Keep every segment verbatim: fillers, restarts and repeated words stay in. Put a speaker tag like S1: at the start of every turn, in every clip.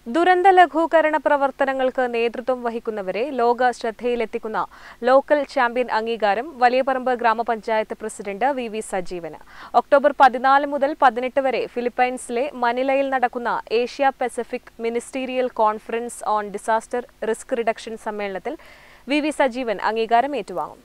S1: ദുരന്ത ലഘൂകരണ പ്രവർത്തനങ്ങൾക്ക് നേതൃത്വം വഹിക്കുന്നവരെ ലോക ശ്രദ്ധയിലെത്തിക്കുന്ന ലോക്കൽ ചാമ്പ്യൻ അംഗീകാരം വലിയപറമ്പ് ഗ്രാമപഞ്ചായത്ത് പ്രസിഡന്റ് വി വി സജീവന്. ഒക്ടോബർ പതിനാല് മുതൽ പതിനെട്ട് വരെ ഫിലിപ്പൈൻസിലെ മനിലയിൽ നടക്കുന്ന Asia Pacific ministerial conference on disaster risk reduction സമ്മേളനത്തിൽ വി വി സജീവൻ അംഗീകാരം ഏറ്റുവാങ്ങും.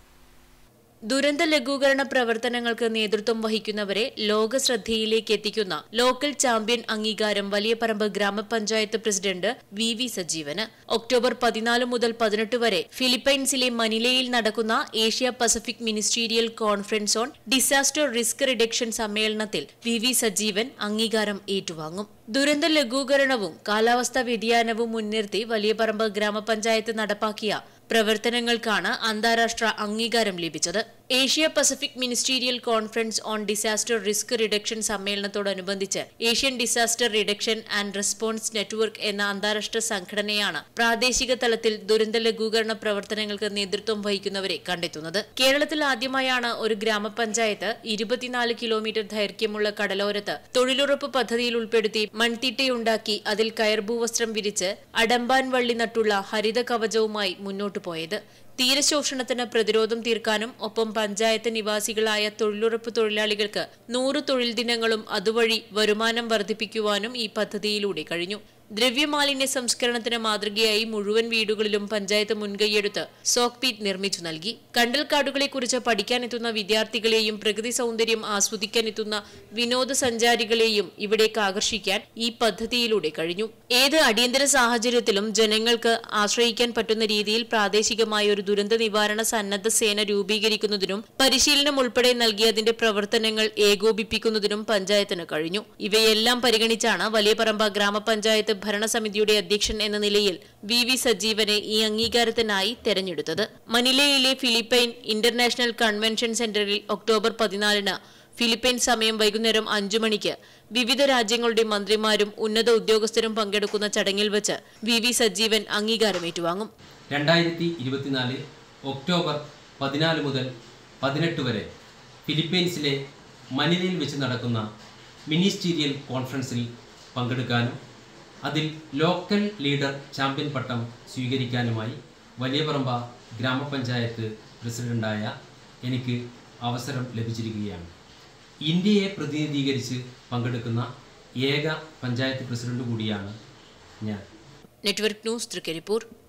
S2: ദുരന്ത ലഘൂകരണ പ്രവർത്തനങ്ങൾക്ക് നേതൃത്വം വഹിക്കുന്നവരെ ലോക ശ്രദ്ധയിലേക്ക് എത്തിക്കുന്ന ലോക്കൽ ചാമ്പ്യൻ അംഗീകാരം വലിയപറമ്പ് ഗ്രാമപഞ്ചായത്ത് പ്രസിഡന്റ് വി വി സജീവന്. ഒക്ടോബർ പതിനാല് മുതൽ പതിനെട്ട് വരെ ഫിലിപ്പൈൻസിലെ മനിലയിൽ നടക്കുന്ന Asia Pacific ministerial conference on disaster risk reduction സമ്മേളനത്തിൽ വി വി സജീവൻ അംഗീകാരം ഏറ്റുവാങ്ങും. ദുരന്ത ലഘൂകരണവും കാലാവസ്ഥാ വ്യതിയാനവും മുൻനിർത്തി വലിയപറമ്പ് ഗ്രാമപഞ്ചായത്ത് നടപ്പാക്കിയ പ്രവർത്തനങ്ങൾക്കാണ് അന്താരാഷ്ട്ര അംഗീകാരം ലഭിച്ചത്. Asia Pacific ministerial conference on disaster risk reduction സമ്മേളനത്തോടനുബന്ധിച്ച് Asian disaster reduction and response network എന്ന അന്താരാഷ്ട്ര സംഘടനയാണ് പ്രാദേശിക തലത്തിൽ ദുരന്ത ലഘൂകരണ പ്രവർത്തനങ്ങൾക്ക് നേതൃത്വം വഹിക്കുന്നവരെ കണ്ടെത്തുന്നത്. കേരളത്തിൽ ആദ്യമായാണ് ഒരു ഗ്രാമപഞ്ചായത്ത് ഇരുപത്തിനാല് കിലോമീറ്റർ ദൈർഘ്യമുള്ള കടലോരത്ത് തൊഴിലുറപ്പ് പദ്ധതിയിൽ ഉൾപ്പെടുത്തി മൺതിട്ടയുണ്ടാക്കി അതിൽ കയർഭൂവസ്ത്രം വിരിച്ച് അടമ്പാൻ വള്ളി നട്ടുള്ള ഹരിത കവചവുമായി മുന്നോട്ടു പോയത്. തീരശോഷണത്തിന് പ്രതിരോധം തീർക്കാനും ഒപ്പം പഞ്ചായത്ത് നിവാസികളായ തൊഴിലുറപ്പ് തൊഴിലാളികൾക്ക് നൂറ് തൊഴിൽ ദിനങ്ങളും അതുവഴി വരുമാനം വർദ്ധിപ്പിക്കുവാനും ഈ പദ്ധതിയിലൂടെ കഴിഞ്ഞു. ദ്രവ്യമാലിന്യ സംസ്കരണത്തിന് മാതൃകയായി മുഴുവൻ വീടുകളിലും പഞ്ചായത്ത് മുൻകൈയെടുത്ത് സോക്ക് പീറ്റ് നിർമ്മിച്ചു നൽകി. കണ്ടൽക്കാടുകളെക്കുറിച്ച് പഠിക്കാനെത്തുന്ന വിദ്യാർത്ഥികളെയും പ്രകൃതി സൗന്ദര്യം ആസ്വദിക്കാനെത്തുന്ന വിനോദസഞ്ചാരികളെയും ഇവിടേക്ക് ആകർഷിക്കാൻ ഈ പദ്ധതിയിലൂടെ കഴിഞ്ഞു. ഏത് അടിയന്തര സാഹചര്യത്തിലും ജനങ്ങൾക്ക് ആശ്രയിക്കാൻ പറ്റുന്ന രീതിയിൽ പ്രാദേശികമായ ഒരു ദുരന്ത നിവാരണ സന്നദ്ധ സേന രൂപീകരിക്കുന്നതിനും പരിശീലനം ഉൾപ്പെടെ നൽകി അതിന്റെ പ്രവർത്തനങ്ങൾ ഏകോപിപ്പിക്കുന്നതിനും പഞ്ചായത്തിന് കഴിഞ്ഞു. ഇവയെല്ലാം പരിഗണിച്ചാണ് വലിയപറമ്പ് ഗ്രാമപഞ്ചായത്ത് ഭരണസമിതിയുടെ അധ്യക്ഷൻ എന്ന നിലയിൽ വി വി സജീവനെ ഈ അംഗീകാരത്തിനായി തെരഞ്ഞെടുത്തത്. മനിലയിലെ ഫിലിപ്പൈൻ ഇന്റർനാഷണൽ കൺവെൻഷൻ സെന്ററിൽ ഒക്ടോബർ പതിനാലിന് ഫിലിപ്പൈൻ സമയം വൈകുന്നേരം അഞ്ചു മണിക്ക് വിവിധ രാജ്യങ്ങളുടെ മന്ത്രിമാരും ഉന്നത ഉദ്യോഗസ്ഥരും പങ്കെടുക്കുന്ന ചടങ്ങിൽ വെച്ച് വി വി സജീവൻ അംഗീകാരം ഏറ്റുവാങ്ങും.
S3: രണ്ടായിരത്തി ഇരുപത്തിനാല് ഒക്ടോബർ പതിനാല് മുതൽ പതിനെട്ട് വരെ ഫിലിപ്പൈൻസിലെ മനിലയിൽ വെച്ച് നടക്കുന്ന മിനിസ്റ്റീരിയൽ കോൺഫറൻസിൽ പങ്കെടുക്കാനും അതിൽ ലോക്കൽ ലീഡർ ചാമ്പ്യൻ പട്ടം സ്വീകരിക്കാനുമായി വലിയപറമ്പ ഗ്രാമപഞ്ചായത്ത് പ്രസിഡന്റായ എനിക്ക് അവസരം ലഭിച്ചിരിക്കുകയാണ്. ഇന്ത്യയെ പ്രതിനിധീകരിച്ച് പങ്കെടുക്കുന്ന ഏക പഞ്ചായത്ത് പ്രസിഡന്റ് കൂടിയാണ് ഞാൻ.
S2: Network news Trikaripur.